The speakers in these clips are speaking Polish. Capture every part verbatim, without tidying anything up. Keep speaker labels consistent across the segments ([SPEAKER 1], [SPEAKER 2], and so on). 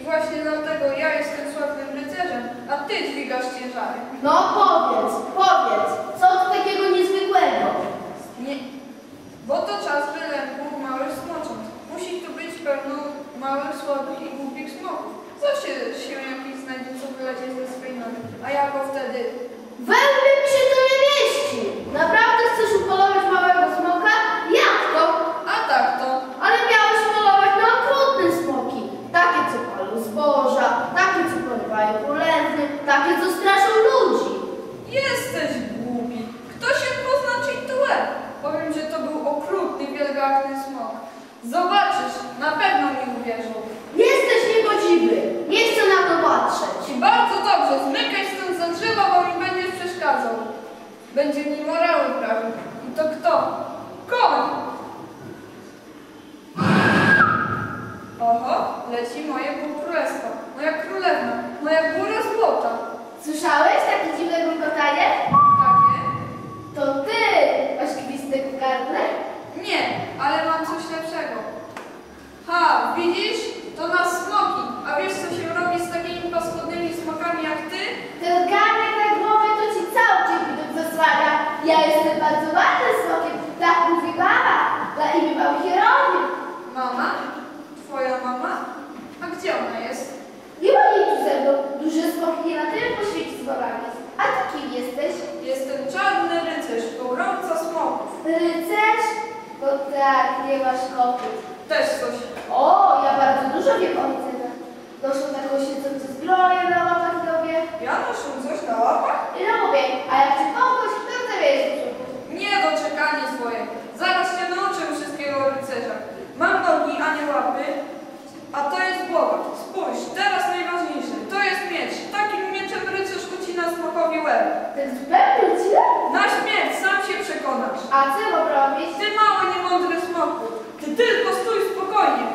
[SPEAKER 1] właśnie dlatego ja jestem sławnym rycerzem, a ty dźwigasz ciężary.
[SPEAKER 2] No powiedz, powiedz, co tu takiego niezwykłego?
[SPEAKER 1] Nie, bo to czas wylęku małych smocząt. Musi tu być pełno małych, słabych i głupich smoków. Zawsze się jakiś znajdzie, co wylecie ze swej nogi. A jako wtedy...
[SPEAKER 2] We mnie mi się to nie mieści. Naprawdę chcesz upolować małego smoka? Jak to?
[SPEAKER 1] A tak to.
[SPEAKER 2] Ale miałeś polować na okrutne smoki. Takie, co palą zboża, takie, co porywają królewny, takie, co straszą ludzi.
[SPEAKER 1] Jesteś głupi. Kto się pozna czytule? Powiem, że to był okrutny, wielgachny smok. Zobaczysz, na pewno mi uwierzą.
[SPEAKER 2] Jesteś niegodziwy. Nie chcę na to patrzeć.
[SPEAKER 1] I bardzo dobrze, zmykaj stąd za drzewa, bo mi będziesz przeszkadzał. Będzie mi morały prawił. I to kto? Koń! Oho, leci moje półkrólestwo. Moja królewna, moja góra złota.
[SPEAKER 2] Słyszałeś takie dziwne grukotanie?
[SPEAKER 1] Takie?
[SPEAKER 2] To ty masz gwizdek w gardle?
[SPEAKER 1] Nie, ale mam coś lepszego. Ha, widzisz? To nas smoki. A wiesz, co się robi z takimi paskudnymi smokami jak ty?
[SPEAKER 2] Ten garnek na głowę to ci cały dzień widok zasłania. Ja jestem bardzo ładnym smokiem, tak mówi mama, dla imię mamy hierowie.
[SPEAKER 1] Mama? Twoja mama? A gdzie ona jest?
[SPEAKER 2] Nie ma jej tu ze mną, duże smoki nie na tyle po świecie z babami. A ty kim jesteś?
[SPEAKER 1] Jestem czarny rycerz, pogromca smoków.
[SPEAKER 2] Rycerz? Bo tak, nie masz kopyt.
[SPEAKER 1] Też coś.
[SPEAKER 2] O, ja bardzo dużo wiem o rycerzach. Noszą taką siedzącą zbroję na łapach i robię.
[SPEAKER 1] Ja noszę coś na łapach?
[SPEAKER 2] Robię, a jak cię kogoś, to chcę wiedzieć.
[SPEAKER 1] Nie doczekanie swoje. Zaraz cię nauczę wszystkiego o rycerzach. Mam nogi, a nie łapy. A to jest głowa. Spójrz, teraz najważniejsze. To jest miecz. Takim mieczem rycerz ucina smokowi łeb.
[SPEAKER 2] Ten zupełnie źle?
[SPEAKER 1] Na śmierć, sam się przekonasz.
[SPEAKER 2] A co mam robić?
[SPEAKER 1] Ty mały, niemądry smoku. Ty tylko stój spokojnie.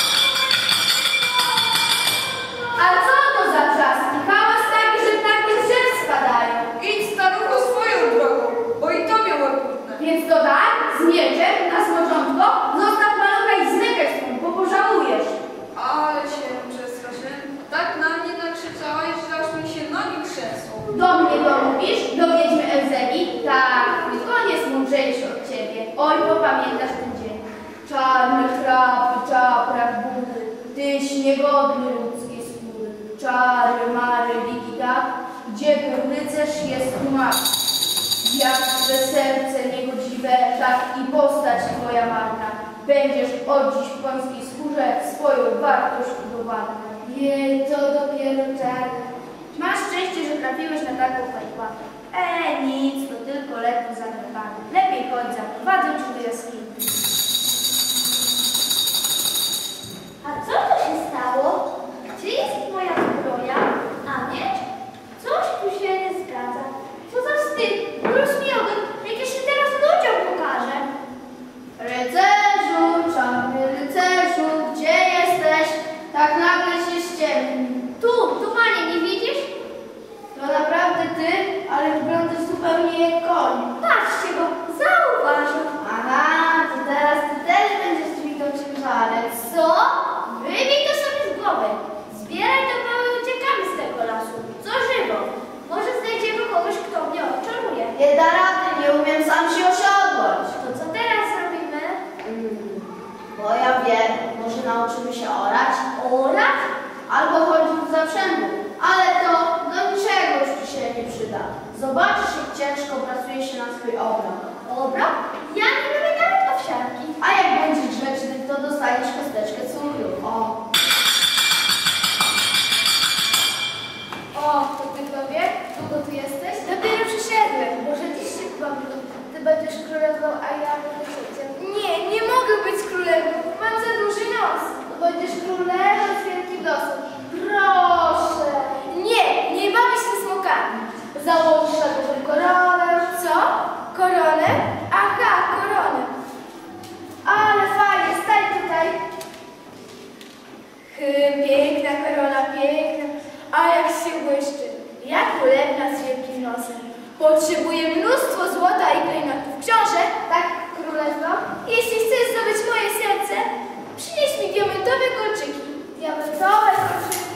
[SPEAKER 2] A co to za trzaski? Hałas taki, że takie drzew spadają.
[SPEAKER 1] Idź starucho swoją drogą, bo i tobie łeb utnę.
[SPEAKER 2] Więc to tak, z mieczem, na smoczątko, zostaw malucha i zmykaj stąd, bo pożałujesz.
[SPEAKER 1] Ale się przestraszyłem. Tak na mnie nakrzyczałeś, że aż mi się nogi trzęsą.
[SPEAKER 2] Do mnie to mówisz? Do wiedźmy Elzemi? Tak, tylko on jest mądrzejszy od ciebie. Oj, popamiętasz ten dzień. Czarne chrapy, czaprak budy, tyś niegodny ludzkiej skóry. Czary, mary, liki tak, gdzie był rycerz jest umarł. Jak twe serce niegodziwe, tak i postać twoja marna. Będziesz od dziś w końskiej skórze swoją wartość udowadniać. Jej, to dopiero czarne. Masz szczęście, że trafiłeś na taką fajpatę. E, nic, to tylko lekko zagrabane. Lepiej chodź, zaprowadzę cię do jaskini. A co to się stało? Gdzie jest moja zbroja? A miecz? Coś tu się nie zgadza. Co za wstyd? Urósł mi ogon, jak ja się teraz ludziom pokażę. Rycerzu, czarny rycerzu, gdzie jesteś? Tak nagle się ściemni. Tu, tu panie, nie widzisz? To naprawdę ty, ale wyglądasz zupełnie jak koń. Patrzcie go, zauważył. Aha, to teraz ty też będziesz dźwigał ciężarek. Co? Wybij to sobie z głowy. Zbieraj to mały uciekamy z tego lasu. Co żywo? Może znajdziemy kogoś, kto mnie odczaruje. Nie da rady, nie umiem sam się osiodłać. To co teraz robimy? Hmm, bo ja wiem, może nauczymy się orać. Orać? Albo chodzić za przęgą. Ale to do niczego już ci się nie przyda. Zobaczysz, jak ciężko pracuje się na swój obrok. Obrok? Ja nie lubię nawet owsianki. A jak będziesz grzeczny, to dostaniesz kosteczkę cukru. O. O, to ty tobie? Długo tu jesteś? Dopiero przyszedłem. Może dziś się pomył. Ty będziesz królewną, a ja będę ojcem. Nie, nie mogę być królewną. Mam za duży nos. To będziesz królewą z wielkim nosem. Proszę. Nie, nie bawię się smokami. Założysz na głowę koronę. Co? Koronę? Aha, koronę. Ale fajnie, stań tutaj. Hmm, piękna korona, piękna. A jak się błyszczy. Jak królewna z wielkim nosem. Potrzebuję mnóstwo złota i klejnotów. Książę, tak, królewno, jeśli chcesz zdobyć moje serce, przynieś mi diamentowe kolczyki. Diamentowe kolczyki.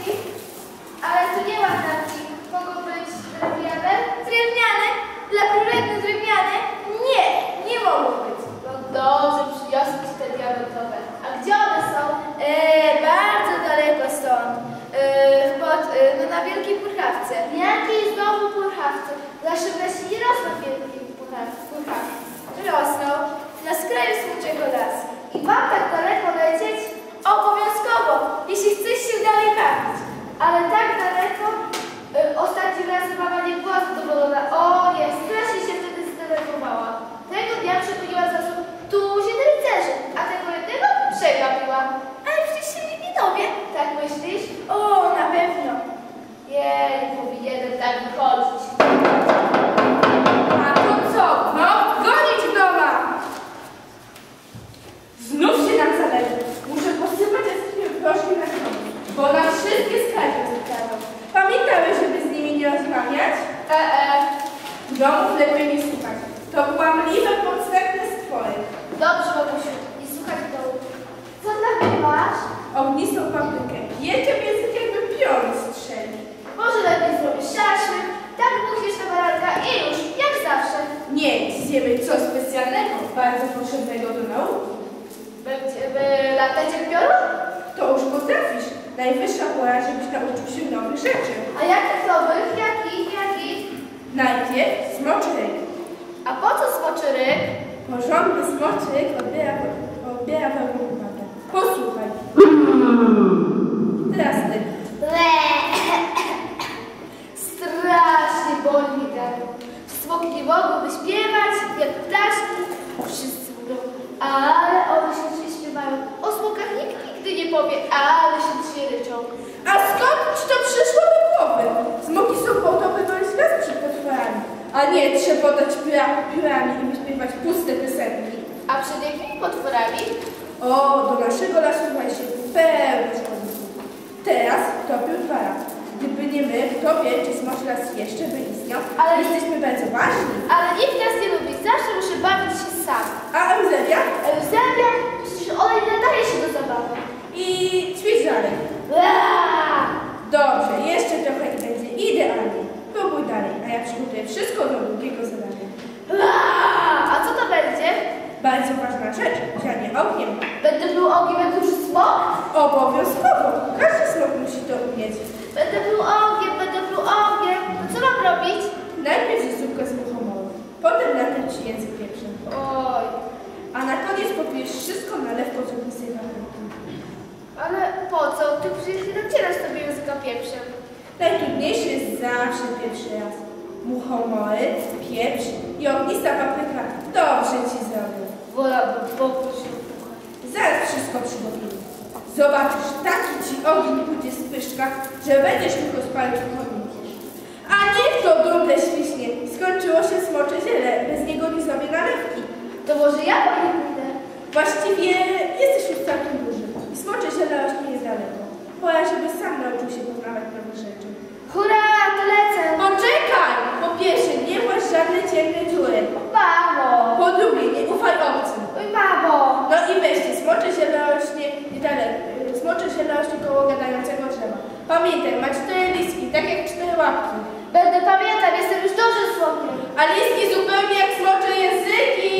[SPEAKER 2] purchawce. Jakiej znowu purchawce? Nasze wreszcie nie rosną w wielkiej purchawce. Rosną na skraju smuczego lasu. I mam tak daleko lecieć? Obowiązkowo, jeśli chcesz się dalej bawić. Ale tak daleko, y, ostatni raz mama nie była zadowolona. O nie, strasznie się wtedy zdenerwowała. Tego dnia przytuliła za sobą tuzin rycerzy, a tego jednego przegapiła. Ale przecież się nikt nie dowie, tak myślisz? O, na pewno. Jej, powinienem tak wychodzić.
[SPEAKER 1] A to co? No, gonić gnola! Znów się nam zależy. Muszę posypać jaskinię proszkiem na koniec, bo nam wszystkie skargi zostaną. Pamiętałeś, żeby z nimi nie rozmawiać?
[SPEAKER 2] E, e.
[SPEAKER 1] Domów lepiej nie słuchać. To kłamliwe, podstępne stwory.
[SPEAKER 2] Dobrze, Bogusiu, i słuchaj dołu. Co dla mnie masz?
[SPEAKER 1] Ognistą paprykę. Jecie w język jakby piorun strzeli.
[SPEAKER 2] Może lepiej zrobisz szaszłyk, tak musisz na baranka i już, jak zawsze.
[SPEAKER 1] Nie, zjemy coś specjalnego, bardzo potrzebnego do nauki.
[SPEAKER 2] Będzie by latać jak piorun?
[SPEAKER 1] To już potrafisz. Najwyższa pora, żebyś nauczył się nowych rzeczy.
[SPEAKER 2] A jakich nowych? Jakich? Jakich?
[SPEAKER 1] Najpierw smoczy ryk.
[SPEAKER 2] A po co smoczy ryk?
[SPEAKER 1] Porządny smoczyk odbiera, odbiera pełną uwagę. Posłuchaj. Teraz ty.
[SPEAKER 2] Le. Strasznie boli mi gardło. Smoki nie mogłyby śpiewać, jak ptaszki. Wszyscy mówią, ale one się dzisiaj śpiewają. O smokach nikt nigdy nie powie, ale się dzisiaj ryczą.
[SPEAKER 1] A skąd ci to przyszło do głowy? Smoki są po to, by bronić nas przed potworami, a nie trzepotać pióra- piórami i wyśpiewać puste piosenki.
[SPEAKER 2] A przed jakimi potworami?
[SPEAKER 1] O, do naszego lasu właśnie pełno szkodników. Teraz topił dwa razy. Gdyby nie my, kto wie, czy smoczy las jeszcze by istniał, ale
[SPEAKER 2] Ale-
[SPEAKER 1] jesteśmy bardzo ważni.
[SPEAKER 2] Ale nikt nas nie lubi, zawsze muszę bawić się sam.
[SPEAKER 1] A Eusebia?
[SPEAKER 2] Eusebia, przecież ona nie nadaje się do zabawy.
[SPEAKER 1] I ćwicz dalej.
[SPEAKER 2] Aaa!
[SPEAKER 1] Dobrze, jeszcze trochę i będzie idealnie. Próbuj dalej, a ja przygotuję wszystko do drugiego zadania.
[SPEAKER 2] Aaa! A co to będzie?
[SPEAKER 1] Bardzo ważna rzecz, zianie ogniem.
[SPEAKER 2] Będę pluł ogień, jak duży smok?
[SPEAKER 1] Obowiązkowo, każdy smok musi to umieć.
[SPEAKER 2] Będę pluł ogień, będę pluł ogień. To co mam robić?
[SPEAKER 1] Najpierw zysówkę z muchomoru, potem natrę ci język pieprzem.
[SPEAKER 2] Oj,
[SPEAKER 1] A na koniec popijesz wszystko nalewką z ognistej papryki.
[SPEAKER 2] ale po co? Ty przecież nie docierasz sobie języka pieprzem.
[SPEAKER 1] Najtrudniejszy jest zawsze pierwszy raz. Muchomory, pieprz i ognista papryka dobrze ci zrobią.
[SPEAKER 2] Wolałbym poprosić.
[SPEAKER 1] Zaraz wszystko przygotujemy. Zobaczysz, taki ci ogień pójdzie z pyszczka, że będziesz tylko spalić chodnikiem. A niech to dumne świśnie. Skończyło się smocze ziele, bez niego nie zrobię nalewki.
[SPEAKER 2] To może ja po nie pójdę?
[SPEAKER 1] Właściwie jesteś już całkiem duży i smocze ziele rośnie niedaleko. Pora, żebyś sam nauczył się poznawać nowe rzeczy.
[SPEAKER 2] Hurra, to lecę!
[SPEAKER 1] Poczekaj! Po pierwsze, nie właź żadne ciemne dziury.
[SPEAKER 2] Mamo!
[SPEAKER 1] Po drugie, nie ufaj obcym.
[SPEAKER 2] Oj, mamo!
[SPEAKER 1] No i weźcie, smocze ziele rośnie niedaleko. Smocze ziele rośnie koło gadającego drzewa. Pamiętaj, ma cztery listki, tak jak cztery łapki.
[SPEAKER 2] Będę pamiętał, jestem już dużym smokiem.
[SPEAKER 1] A listki zupełnie jak smocze języki.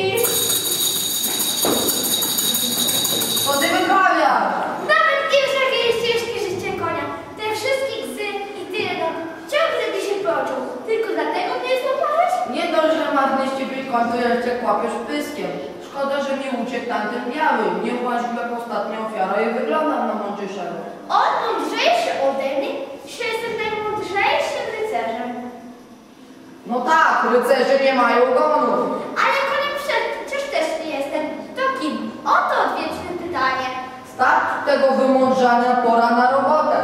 [SPEAKER 3] Podymykania!
[SPEAKER 2] Nawet nie wiesz, jakie jest ciężkie życie konia. Te wszystkie gzy i tyle, no. Ciągle mi się poczuł. Tylko dlatego mnie złapałeś?
[SPEAKER 3] Nie dość, że marny z ciebie koń, to jeszcze kłapiesz pyskiem. Szkoda, że mi uciekł tamten biały. Nie uważam jak ostatnia ofiara i wyglądam na mądrzejszego.
[SPEAKER 2] On mądrzejszy ode mnie, że jestem najmądrzejszym rycerzem.
[SPEAKER 3] No tak, rycerze nie mają gonu.
[SPEAKER 2] Ale koniem przecież też nie jestem. To kim? Oto odwieczne pytanie.
[SPEAKER 3] Starczy tego wymądrzania, pora na robotę.